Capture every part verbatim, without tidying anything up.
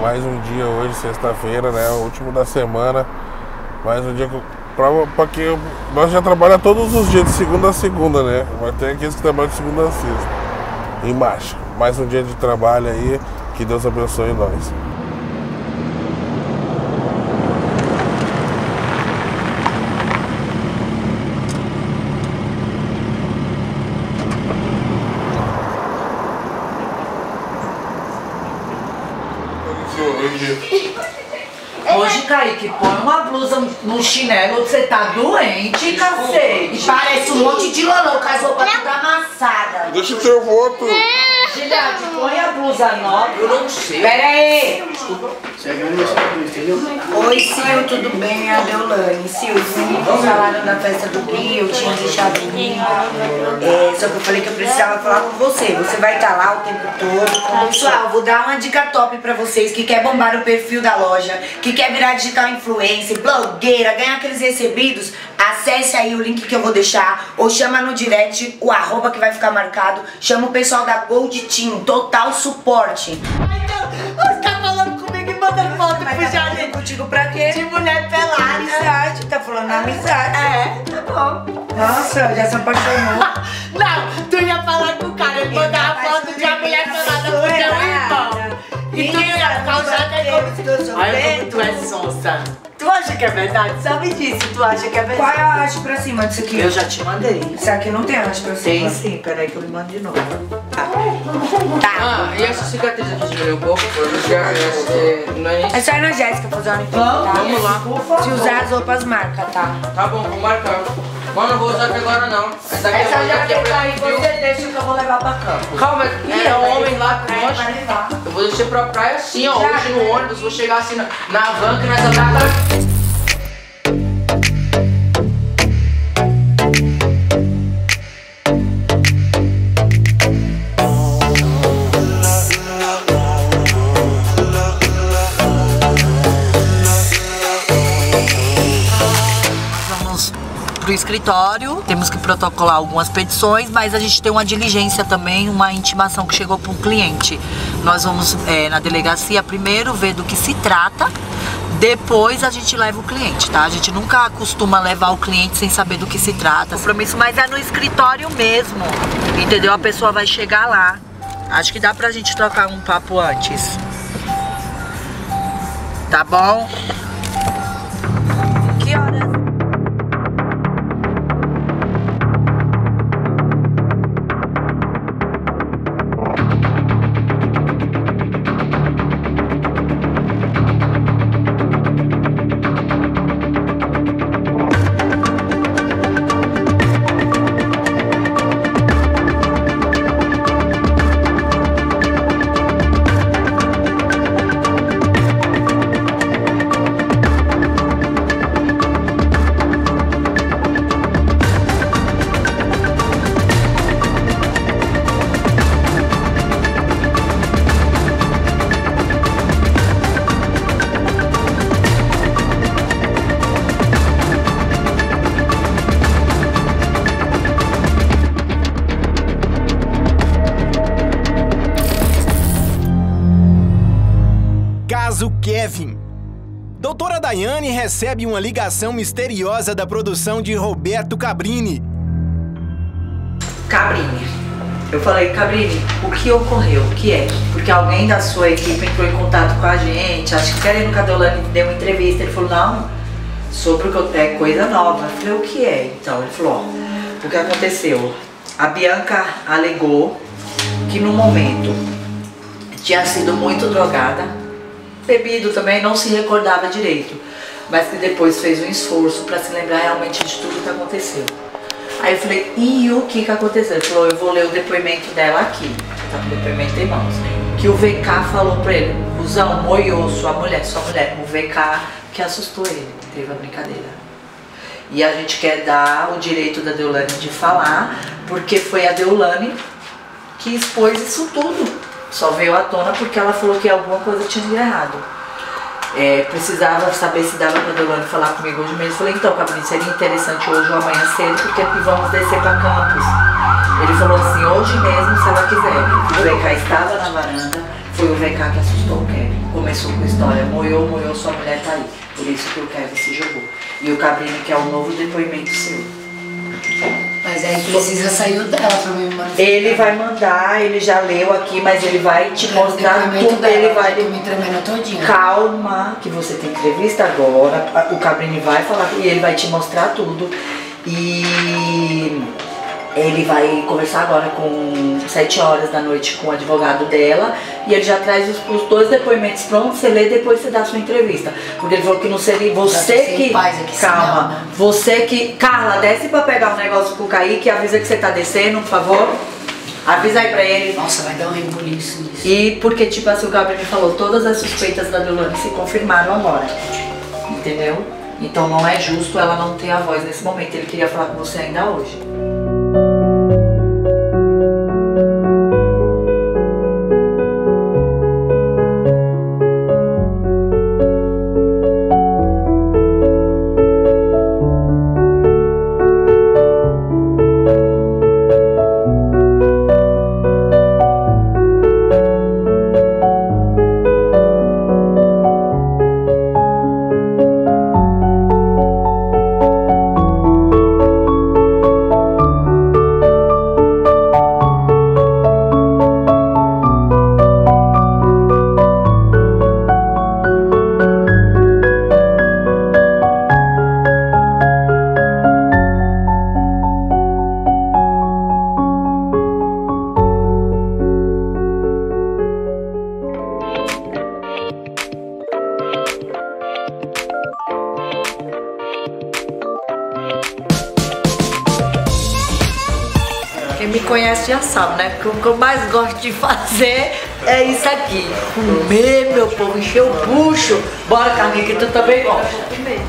mais um dia hoje, sexta-feira, né? O último da semana. Mais um dia que pra, pra que nós já trabalhamos todos os dias, de segunda a segunda, né? Mas tem aqueles que trabalham de segunda a sexta. Em marcha. Mais um dia de trabalho aí. Que Deus abençoe nós. Hoje, Kaique, põe uma blusa no chinelo, você tá doente, cacete. Parece um monte de lolô com as roupas tudo amassadas. Deixa o seu voto. Gilhade, põe a blusa nova. Eu não sei. Pera aí. Desculpa. Segue o meu entendeu? Oi, Sil, tudo bem? É a Deolane. Sil, vocês falaram da festa do Gui, eu tinha deixado o Gui. É, só que eu falei que eu precisava falar com você. Você vai estar lá o tempo todo. Pessoal, vou dar uma dica top pra vocês que quer bombar o perfil da loja, que quer virar digital influencer, blogueira, ganhar aqueles recebidos. Acesse aí o link que eu vou deixar ou chama no direct o arroba que vai ficar marcado. Chama o pessoal da Gold Team, total suporte. Ai, não. Os caras falando comigo e mandando foto pro jardim. Contigo pra quê? De mulher pelada. Amizade, tá falando amizade. É, tá bom. Nossa, já se apaixonou. Não, tu ia falar com o cara, ele mandava foto de uma mulher pelada pro teu irmão. E tu ia causar até como... Ai, como tu é sonsa. Tu acha que é verdade? Sabe disso, tu acha que é verdade? Qual é a haste pra cima disso aqui? Eu já te mandei. Isso aqui não tem haste pra cima. Tem sim, peraí que eu me mando de novo. Tá. Ah, e essa cicatriz aqui diminuiu um pouco? Porque é, não é É só ir na Jéssica fazer uma limpeza, tá? Vamos lá. Se usar as roupas marca, tá? Tá bom, vou marcar. Mano, não vou usar aqui agora não. Essa aqui Essa eu vou usar aqui jaqueta pra aí frio. você deixa que eu vou levar pra campo. Calma, é, é um homem lá com Vai, nós. vai levar. Eu vou descer pra praia assim, ó. Já, Hoje no né? ônibus, vou chegar assim na, na van que nós andamos. Pro escritório, temos que protocolar algumas petições, mas a gente tem uma diligência também, uma intimação que chegou para um cliente. Nós vamos é, na delegacia primeiro ver do que se trata, depois a gente leva o cliente, tá? A gente nunca costuma levar o cliente sem saber do que se trata, compromisso, mas é no escritório mesmo, entendeu? A pessoa vai chegar lá. Acho que dá pra gente trocar um papo antes. Tá bom? Que horas? Caso Kevin. Doutora Daiane recebe uma ligação misteriosa da produção de Roberto Cabrini. Cabrini. Eu falei, Cabrini, o que ocorreu? O que é? Porque alguém da sua equipe entrou em contato com a gente, acho que querendo que a Deolane deu uma entrevista. Ele falou, não, sobre o que eu, é coisa nova. Eu falei, o que é? Então, ele falou, ó, o que aconteceu? A Bianca alegou que no momento tinha sido muito drogada, bebido também, não se recordava direito, mas que depois fez um esforço para se lembrar realmente de tudo que aconteceu. Aí eu falei, e o que que aconteceu? Ele falou, eu vou ler o depoimento dela aqui, tá com o depoimento em mãos, que o V K falou pra ele, Cusão, moiou sua mulher, sua mulher, o V K que assustou ele, teve a brincadeira. E a gente quer dar o direito da Deolane de falar, porque foi a Deolane que expôs isso tudo. Só veio à tona porque ela falou que alguma coisa tinha de errado. É, precisava saber se dava pra Deolane falar comigo hoje mesmo. Eu falei, então, Cabrini, seria interessante hoje ou amanhã cedo, porque vamos descer pra campus. Ele falou assim, hoje mesmo, se ela quiser. O V K estava na varanda, foi o V K que assustou o Kevin. começou com a história, moiou, moiou, sua mulher tá aí. Por isso que o Kevin se jogou. E o Cabrini quer um novo depoimento seu. Mas aí precisa sair o dela pra me mandar. Ele vai mandar, ele já leu aqui, mas ele vai te mostrar tudo. Dela, ele vai. Eu tô me tremendo todinha. Calma, que você tem entrevista agora. O Cabrini vai falar e ele vai te mostrar tudo. E ele vai conversar agora com sete horas da noite com o advogado dela. E ele já traz os, os dois depoimentos prontos, você lê e depois você dá a sua entrevista. Porque ele falou que não seria você que. Aqui, calma, não, né? você que. Carla, desce pra pegar um negócio pro Kaique, avisa que você tá descendo, por favor. Avisa aí pra ele. Nossa, vai dar um rebuliço nisso. E porque, tipo assim, o Gabriel me falou, todas as suspeitas da Deolane se confirmaram agora. Entendeu? Então não é justo ela não ter a voz nesse momento. Ele queria falar com você ainda hoje. Quem me conhece já sabe, né? Porque o que eu mais gosto de fazer é isso aqui. Comer, meu povo, encher o bucho. Bora, Carlinha, que tu também gosta. Também.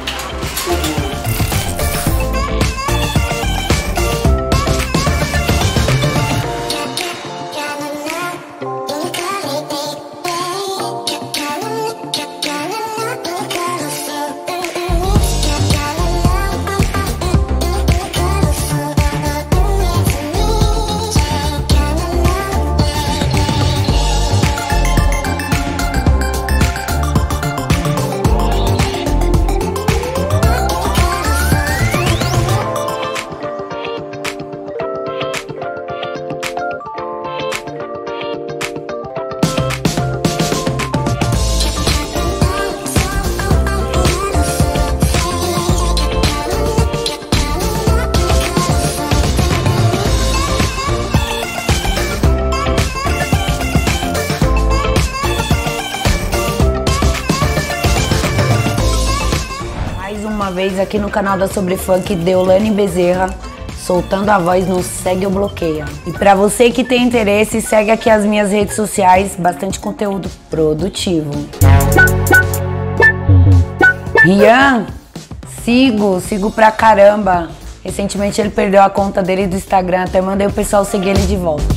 Uma vez aqui no canal da Sobre Funk, Deolane Bezerra, soltando a voz no Segue ou Bloqueia. E pra você que tem interesse, segue aqui as minhas redes sociais, bastante conteúdo produtivo. Rian, sigo, sigo pra caramba. Recentemente ele perdeu a conta dele do Instagram, até mandei o pessoal seguir ele de volta.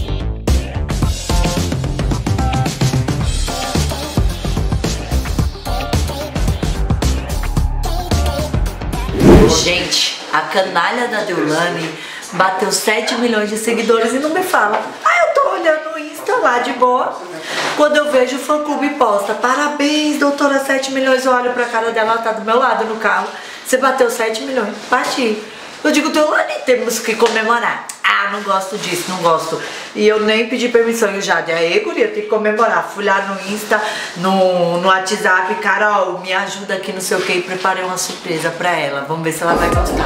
Gente, a canalha da Deolane bateu sete milhões de seguidores e não me fala. Ah, eu tô olhando o Insta lá de boa. Quando eu vejo o fã-clube posta, parabéns, doutora, sete milhões, eu olho pra cara dela, ela tá do meu lado no carro. Você bateu sete milhões, bati. Eu digo, Deolane, temos que comemorar. Ah, não gosto disso, não gosto. E eu nem pedi permissão, eu já de aí, guria, tem que comemorar. Fui lá no Insta, no, no WhatsApp, Carol, me ajuda aqui, não sei o que, e preparei uma surpresa pra ela. Vamos ver se ela vai gostar.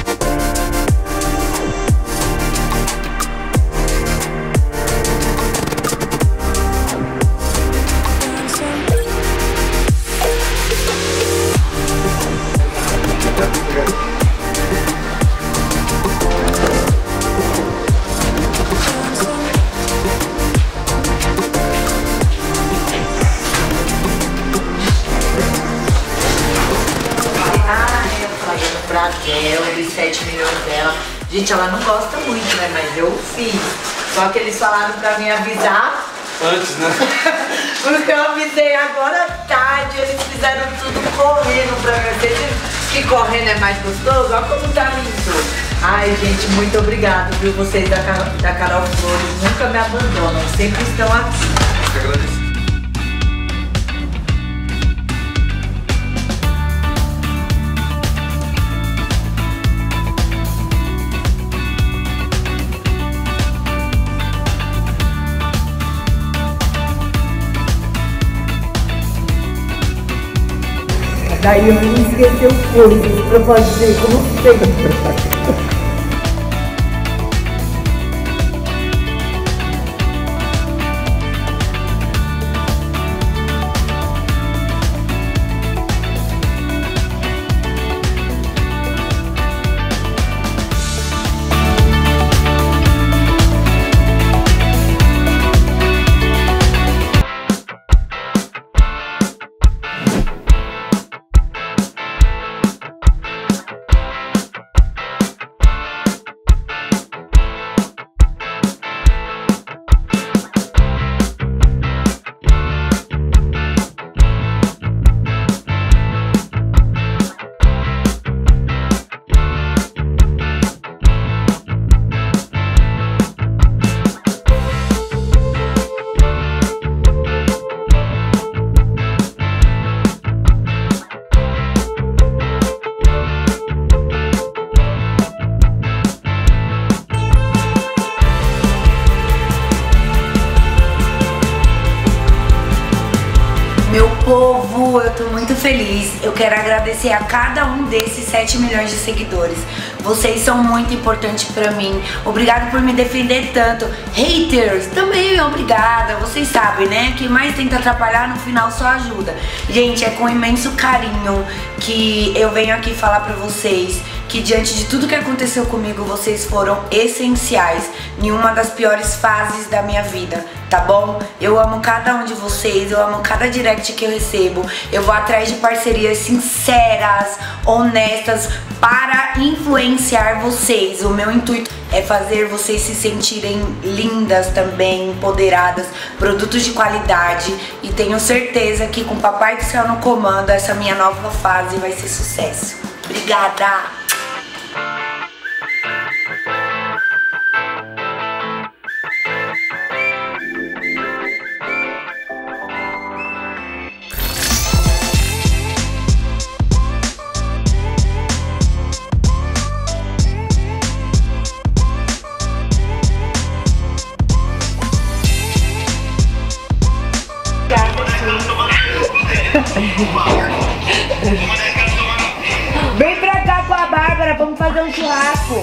Raquel, dos sete milhões dela. Gente, ela não gosta muito, né? Mas eu fiz. Só que eles falaram pra mim avisar. Antes, né? Porque eu avisei agora à tarde. Eles fizeram tudo correndo pra mim. Vocês viram que correndo é mais gostoso? Olha como tá lindo. Ai, gente, muito obrigada, viu? Vocês da, da Carol Flores nunca me abandonam. Sempre estão aqui. Eu agradeço. Daí eu não esqueceu coisas pra fazer, como sempre. Meu povo, eu tô muito feliz. Eu quero agradecer a cada um desses sete milhões de seguidores. Vocês são muito importantes pra mim. Obrigado por me defender tanto. Haters, também obrigada. Vocês sabem, né? Quem mais tenta atrapalhar, no final só ajuda. Gente, é com imenso carinho que eu venho aqui falar pra vocês que diante de tudo que aconteceu comigo, vocês foram essenciais em uma das piores fases da minha vida, tá bom? Eu amo cada um de vocês, eu amo cada direct que eu recebo. Eu vou atrás de parcerias sinceras, honestas, para influenciar vocês. O meu intuito é fazer vocês se sentirem lindas também, empoderadas, produtos de qualidade. E tenho certeza que com o Papai do Céu no comando, essa minha nova fase vai ser sucesso. Obrigada! Vem pra cá com a Bárbara, vamos fazer um churrasco.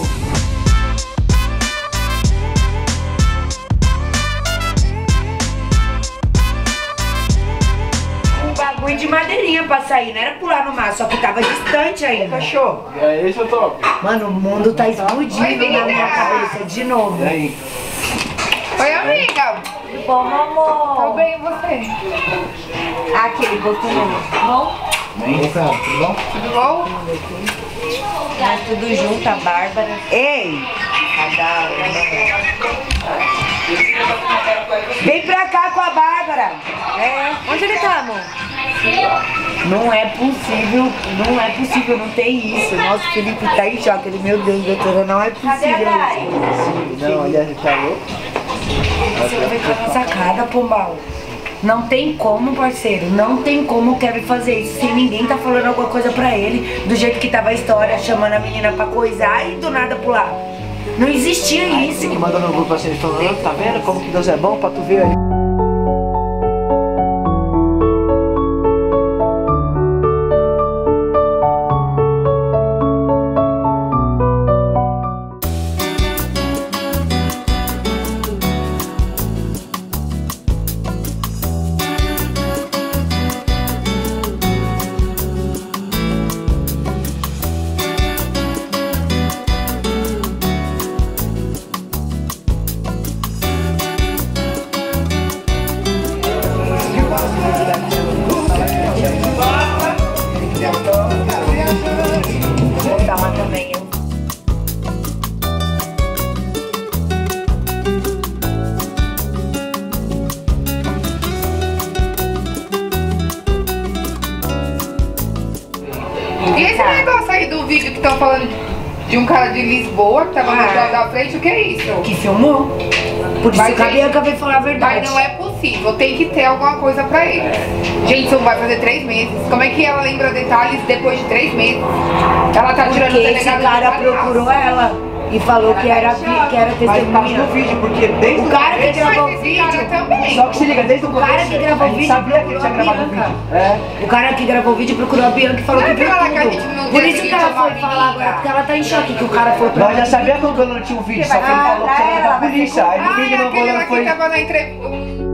Um bagulho de madeirinha pra sair, não era pular no mar, só que tava distante ainda. Cachorro. E aí, seu top? Mano, o mundo tá explodindo na minha cabeça de novo. E aí? Oi, amiga. Bom, amor. Tô bem, e você? Aquele botinho. Bom? Bem, cara, tudo bom? Tudo bom? Nós tudo junto, a Bárbara. Ei! Cada Vem pra cá com a Bárbara. É. Onde ele tá, amor? Não é possível, não é possível, não tem isso. Nossa, o Felipe tá em choque. Ele, meu Deus, doutora, não é possível isso. Não, aliás, tá louco? Você vai ficar na sacada, pombal. Não tem como, parceiro, não tem como o Kevin fazer isso sem ninguém tá falando alguma coisa pra ele, do jeito que tava a história, chamando a menina pra coisar e do nada pular. Não existia isso. Você que mandou no grupo assim, falando, tá vendo como que Deus é bom pra tu ver ali? Vou dar uma também, hein? E esse negócio aí do vídeo que estão falando de um cara de Lisboa que tava no carro da frente, o que é isso? Que filmou? Por isso que a Bianca veio falar a verdade. Mas não é possível, tem que ter alguma coisa pra ele. Gente, isso vai fazer três meses. Como é que ela lembra detalhes depois de três meses? Ela tá tirando o Porque esse delegado cara de procurou ela. e falou que era, que era testemunha. No vídeo, porque desde o cara que gravou o vídeo também. Só que se liga, desde o O cara que gravou o vídeo sabia que ele tinha gravado o vídeo. É. O cara que gravou o vídeo procurou a Bianca e falou que viu tudo. Por isso que ela foi falar agora, porque ela tá em choque que o cara foi pra... Nós já sabia que o dono tinha um vídeo, só que ele falou que era da polícia. Aí no vídeo não aquele lá foi... que tava na entrevista.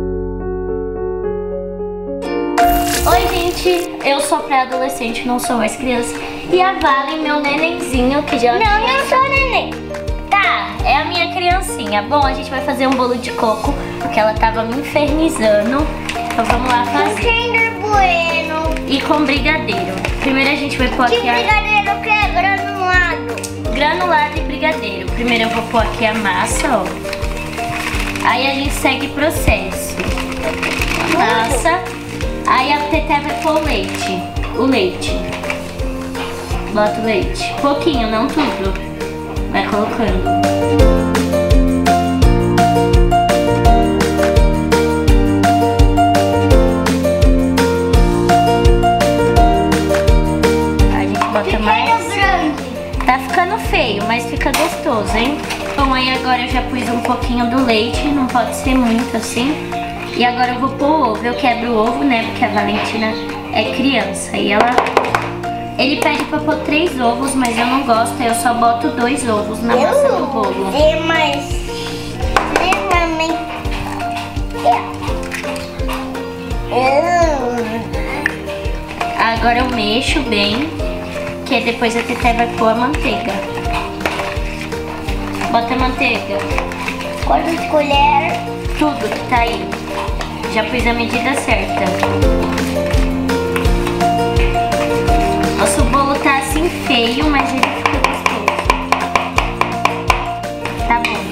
Oi gente, eu sou pré-adolescente, não sou mais criança. E a Valen, meu nenenzinho, que já... Não, não sou neném. Tá, é a minha criancinha. Bom, a gente vai fazer um bolo de coco, porque ela tava me infernizando. Então vamos lá fazer. Kinder Bueno. E com brigadeiro. Primeiro a gente vai pôr Que aqui a... brigadeiro que é granulado? Granulado e brigadeiro. Primeiro eu vou pôr aqui a massa, ó. Aí a gente segue o processo. A massa. Aí a Teté vai pôr o leite. O leite. Bota o leite. Pouquinho, não tudo. Vai colocando. A gente bota mais. Tá ficando feio, mas fica gostoso, hein? Bom, aí agora eu já pus um pouquinho do leite. Não pode ser muito assim. E agora eu vou pôr o ovo, eu quebro o ovo, né, porque a Valentina é criança. E ela... Ele pede pra pôr três ovos, mas eu não gosto, eu só boto dois ovos na massa do bolo. É mais... extremamente... Agora eu mexo bem, que depois a Teté vai pôr a manteiga. Bota a manteiga. Quantas colheres? Tudo que tá aí. Já pus a medida certa. Nosso bolo tá assim feio, mas ele fica gostoso. Tá bom.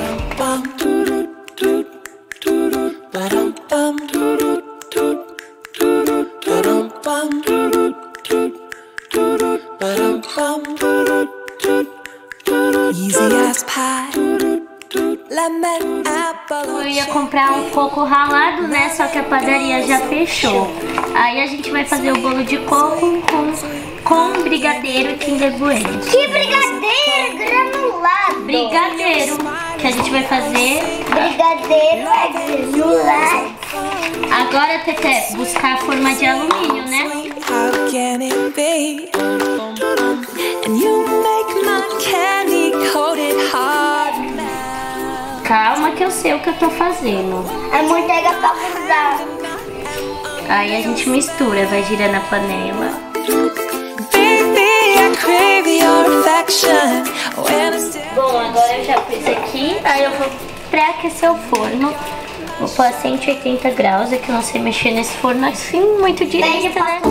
Eu ia comprar um coco ralado, né? Só que a padaria já fechou. Aí a gente vai fazer o bolo de coco com, com brigadeiro e Kinder Bueno. Que brigadeiro granulado? Brigadeiro, que a gente vai fazer. Brigadeiro é granulado. Agora, Teté, buscar a forma de alumínio, né? How can it be? And you make my candy coated heart. Calma que eu sei o que eu tô fazendo. É manteiga pra grudar. Aí a gente mistura, vai girando a panela. Baby, I crave your affection. When I step... Bom, agora eu já pus aqui, aí eu vou pré-aquecer o forno. Vou pôr a cento e oitenta graus, é que eu não sei mexer nesse forno assim, muito direito, né?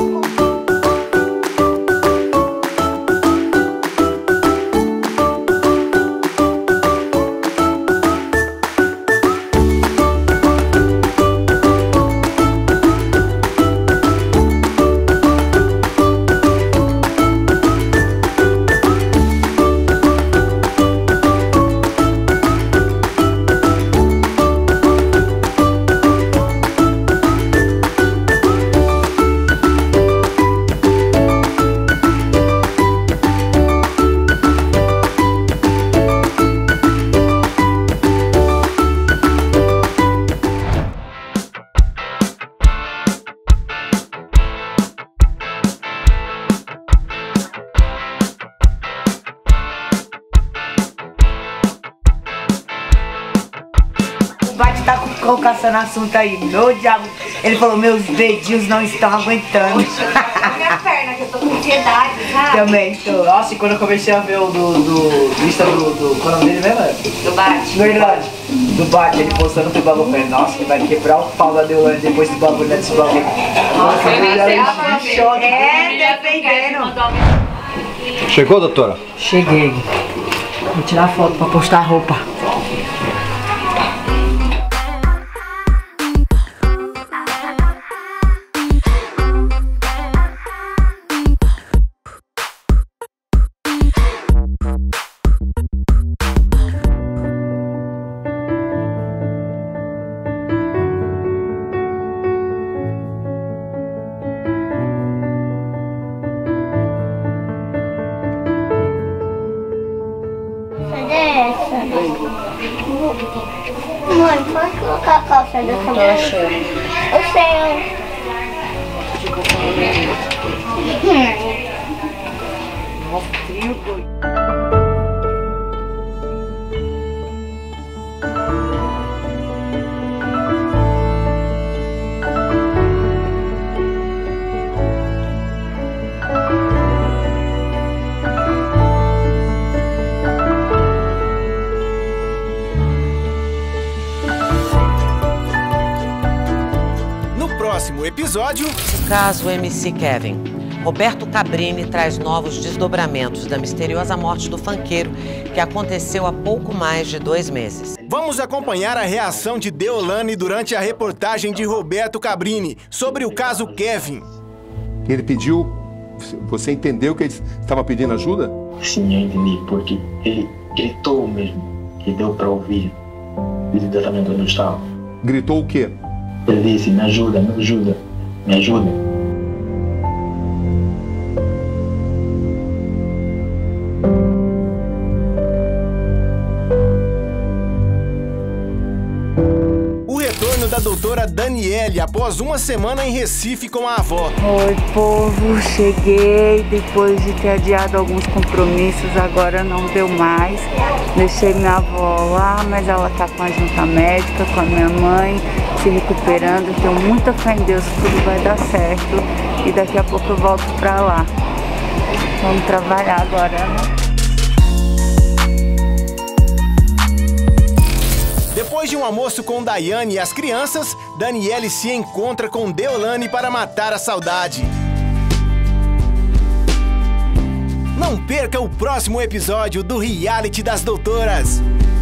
Bate tá caçando assunto aí, meu diabo. Ele falou, meus dedinhos não estão aguentando. Minha perna, que eu tô com ansiedade, sabe? Também tô. Nossa, e quando eu comecei a ver o do... do lista do... do qual é o nome dele mesmo? Do bate. Verdade. Do Bate, ele postando pro bagulho. Falei, nossa, que vai quebrar o pau da Deolane depois do bagulho, né, desse bagulho. Nossa, eu vi choque. É, defendendo. Chegou, doutora? Cheguei. Vou tirar foto pra postar a roupa. Mãe, pode colocar a calça dessa Tô mulher? achando. Eu sei. Nossa, frio, doido. Próximo episódio... O caso M C Kevin. Roberto Cabrini traz novos desdobramentos da misteriosa morte do funkeiro que aconteceu há pouco mais de dois meses. Vamos acompanhar a reação de Deolane durante a reportagem de Roberto Cabrini sobre o caso Kevin. Ele pediu... Você entendeu que ele estava pedindo ajuda? Sim, eu entendi, porque ele gritou mesmo, que deu para ouvir exatamente onde eu estava. Gritou o quê? Ele disse, me ajuda, me ajuda, me ajuda. O retorno da doutora Daniele após uma semana em Recife com a avó. Oi, povo, cheguei depois de ter adiado alguns compromissos, agora não deu mais. Deixei minha avó lá, mas ela tá com a junta médica, com a minha mãe, se recuperando. Tenho muita fé em Deus que tudo vai dar certo e daqui a pouco eu volto pra lá. Vamos trabalhar agora, né? Depois de um almoço com Daiane e as crianças, Daniele se encontra com Deolane para matar a saudade. Não perca o próximo episódio do Reality das Doutoras.